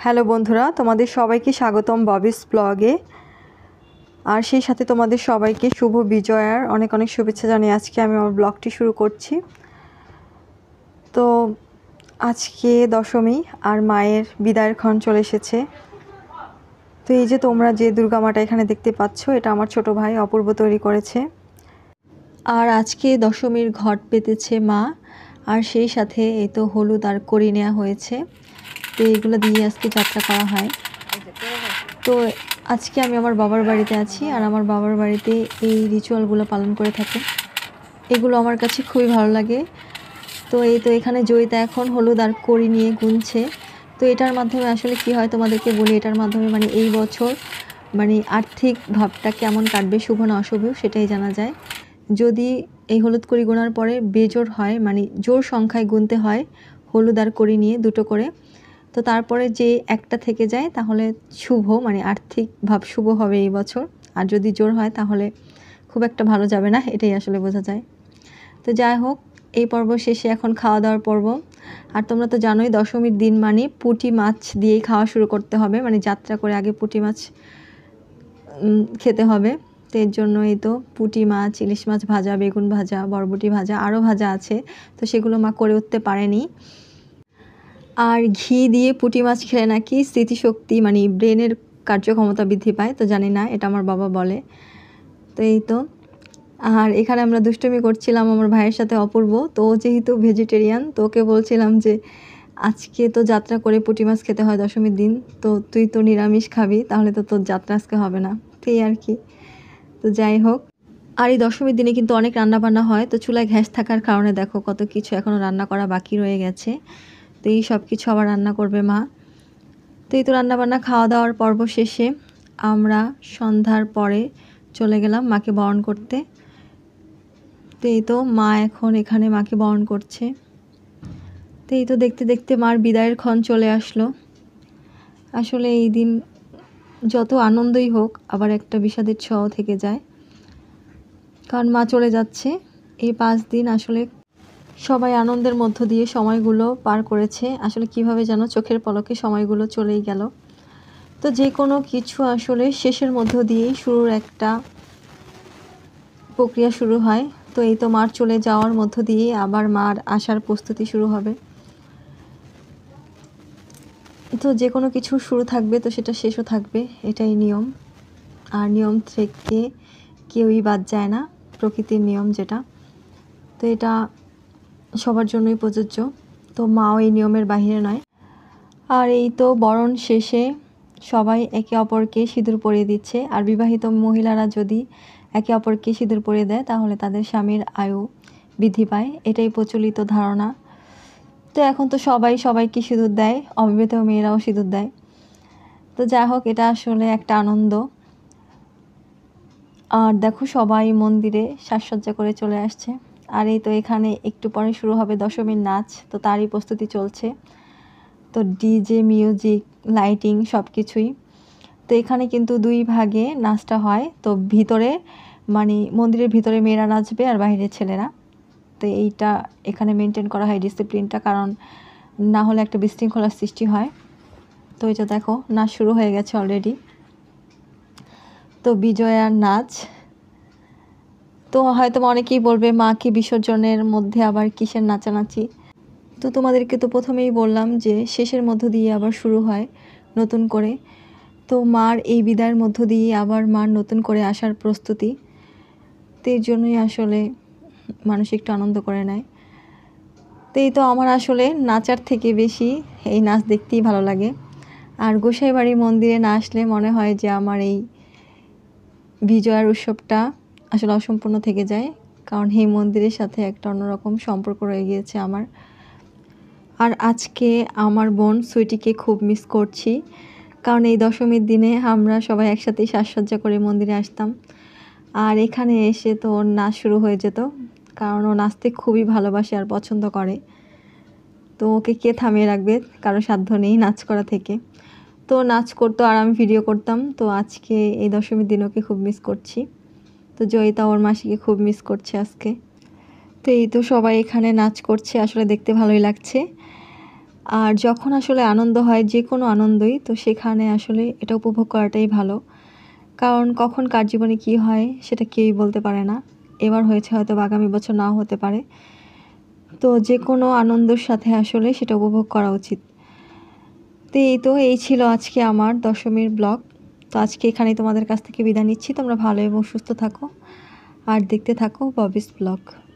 Hello বন্ধুরা, তোমাদের সবাইকে স্বাগতম ববিস ব্লগে। আর সেই সাথে তোমাদের সবাইকে শুভ বিজয়ার অনেক অনেক শুভেচ্ছা জানিয়ে আজকে আমি আমার ব্লগটি শুরু করছি। তো আজকে দশমী আর মায়ের বিদায়ের ক্ষণ চলে এসেছে। তো এই যে তোমরা যে দুর্গা মাটা এখানে দেখতে পাচ্ছ, এটা আমার ছোট ভাই অপূর্ব তৈরি করেছে। আর আজকে দশমীর ঘট পেতেছে মা, আর সেই সাথে এই তো হলুদ আর কড়ি নেওয়া হয়েছে। তো এইগুলো দিয়ে আজকে যাত্রা করা হয়। তো আজকে আমি আমার বাবার বাড়িতে আছি, আর আমার বাবার বাড়িতে এই রিচুয়ালগুলো পালন করে থাকে। এগুলো আমার কাছে খুবই ভালো লাগে। তো এই তো এখানে জয়িতা এখন হলুদ আর কড়ি নিয়ে গুনছে। তো এটার মাধ্যমে আসলে কি হয় তোমাদেরকে বলি, এটার মাধ্যমে মানে এই বছর মানে আর্থিক ভাবটা কেমন কাটবে, শুভ না অশুভ সেটাই জানা যায়। যদি এই হলুদ কড়ি গোনার পরে বেজোড় হয়, মানে জোর সংখ্যায় গুনতে হয় হলুদ আর কড়ি নিয়ে দুটো করে, তো তারপরে যে একটা থেকে যায় তাহলে শুভ, মানে আর্থিক ভাব শুভ হবে এই বছর। আর যদি জোর হয় তাহলে খুব একটা ভালো যাবে না, এটাই আসলে বোঝা যায়। তো যাই হোক, এই পর্ব শেষে এখন খাওয়া দাওয়ার পর্ব। আর তোমরা তো জানোই দশমীর দিন মানে পুঁটি মাছ দিয়েই খাওয়া শুরু করতে হবে, মানে যাত্রা করে আগে পুঁটি মাছ খেতে হবে। তো এর জন্য এই তো পুঁটি মাছ, ইলিশ মাছ ভাজা, বেগুন ভাজা, বরবটি ভাজা, আরও ভাজা আছে। তো সেগুলো মা করে উঠতে পারেনি। আর ঘি দিয়ে পুঁটি মাছ খেলে নাকি স্মৃতিশক্তি মানে ব্রেনের কার্যক্ষমতা বৃদ্ধি পায়। তো জানি না, এটা আমার বাবা বলে। তো এই তো, আর এখানে আমরা দুষ্টুমি করছিলাম আমার ভাইয়ের সাথে অপূর্ব। তো ও যেহেতু ভেজিটেরিয়ান, তো ওকে বলছিলাম যে আজকে তো যাত্রা করে পুঁটি মাছ খেতে হয় দশমীর দিন, তো তুই তো নিরামিষ খাবি, তাহলে তো তোর যাত্রা আজকে হবে না। তো এই আর কি। তো যাই হোক, আর এই দশমীর দিনে কিন্তু অনেক রান্নাবান্না হয়। তো চুলায় গ্যাস থাকার কারণে দেখো কত কিছু এখনও রান্না করা বাকি রয়ে গেছে। তো এই সব কিছু আবার রান্না করবে মা। তো এই তো রান্নাবান্না খাওয়া দাওয়ার পর্ব শেষে আমরা সন্ধ্যার পরে চলে গেলাম মাকে বরণ করতে। তো এই তো মা এখন এখানে মাকে বরণ করছে। তো এই তো দেখতে দেখতে মার বিদায়ের ক্ষণ চলে আসলো। আসলে এই দিন যত আনন্দই হোক, আবার একটা বিষাদের ছোঁয়াও থেকে যায়, কারণ মা চলে যাচ্ছে। এই 5 দিন আসলে সবাই আনন্দের মধ্য দিয়ে সময়গুলো পার করেছে। আসলে কিভাবে যেন চোখের পলকে সময়গুলো চলেই গেল। তো যে কোনো কিছু আসলে শেষের মধ্য দিয়েই শুরুর একটা প্রক্রিয়া শুরু হয়। তো এই তো মার চলে যাওয়ার মধ্য দিয়ে আবার মার আসার প্রস্তুতি শুরু হবে। তো যে কোনো কিছু শুরু থাকবে তো সেটা শেষও থাকবে, এটাই নিয়ম। আর নিয়ম থেকে কেউই বাদ যায় না, প্রকৃতির নিয়ম যেটা। তো এটা সবার জন্যই প্রযোজ্য। তো মাও এই নিয়মের বাহিরে নয়। আর এই তো বরণ শেষে সবাই একে অপরকে সিঁদুর পরিয়ে দিচ্ছে। আর বিবাহিত মহিলারা যদি একে অপরকে সিঁদুর পরিয়ে দেয় তাহলে তাদের স্বামীর আয়ু বৃদ্ধি পায়, এটাই প্রচলিত ধারণা। তো এখন তো সবাই সবাইকে সিঁদুর দেয়, অবিবাহিত মেয়েরাও সিঁদুর দেয়। তো যাই হোক, এটা আসলে একটা আনন্দ। আর দেখো সবাই মন্দিরে সাজসজ্জা করে চলে আসছে। আর এই তো এখানে একটু পরে শুরু হবে দশমীর নাচ, তো তারই প্রস্তুতি চলছে। তো ডিজে, মিউজিক, লাইটিং সব কিছুই। তো এখানে কিন্তু 2 ভাগে নাচটা হয়। তো ভিতরে মানে মন্দিরের ভিতরে মেয়েরা নাচবে আর বাইরে ছেলেরা। তো এইটা এখানে মেনটেন করা হয় ডিসিপ্লিনটা, কারণ না হলে একটা বিশৃঙ্খলার সৃষ্টি হয়। তো এটা দেখো নাচ শুরু হয়ে গেছে অলরেডি। তো বিজয়ার নাচ। তো হয়তো অনেকেই বলবে মা কি বিসর্জনের মধ্যে আবার কিসের নাচানাচি। তো তোমাদেরকে তো প্রথমেই বললাম যে শেষের মধ্য দিয়ে আবার শুরু হয় নতুন করে। তো মার এই বিদায়ের মধ্য দিয়ে আবার মার নতুন করে আসার প্রস্তুতি। তো এর জন্যই আসলে মানুষ একটু আনন্দ করে নেয়। তো এই তো আমার আসলে নাচার থেকে বেশি এই নাচ দেখতেই ভালো লাগে। আর গোসাইবাড়ি মন্দিরে না আসলে মনে হয় যে আমার এই বিজয়ার উৎসবটা আসলে অসম্পূর্ণ থেকে যায়, কারণ এই মন্দিরের সাথে একটা অন্যরকম সম্পর্ক রয়ে গিয়েছে আমার। আর আজকে আমার বোন সুইটিকে খুব মিস করছি, কারণ এই দশমীর দিনে আমরা সবাই একসাথেই সাজসজ্জা করে মন্দিরে আসতাম। আর এখানে এসে তো ওর নাচ শুরু হয়ে যেত, কারণ ও নাচতে খুবই ভালোবাসে আর পছন্দ করে। তো ওকে কে থামিয়ে রাখবে, কারো সাধ্য নেই নাচ করা থেকে। তো নাচ করতো আর আমি ভিডিও করতাম। তো আজকে এই দশমীর দিন ওকে খুব মিস করছি। তো জয়িতা ওর মাসিকে খুব মিস করছে আজকে। তো এই তো সবাই এখানে নাচ করছে, আসলে দেখতে ভালোই লাগছে। আর যখন আসলে আনন্দ হয়, যে কোনো আনন্দই, তো সেখানে আসলে এটা উপভোগ করাটাই ভালো। কারণ কখন কার জীবনে কী হয় সেটা কেউই বলতে পারে না। এবার হয়েছে, হয়তো আগামী বছর নাও হতে পারে। তো যে কোনো আনন্দের সাথে আসলে সেটা উপভোগ করা উচিত। এই ছিল আজকে আমার দশমীর ব্লগ। তো আজকে এখানেই তোমাদের কাছ থেকে বিদায় নিচ্ছি। তোমরা ভালো এবং সুস্থ থাকো আর দেখতে থাকো ববিস ব্লগ।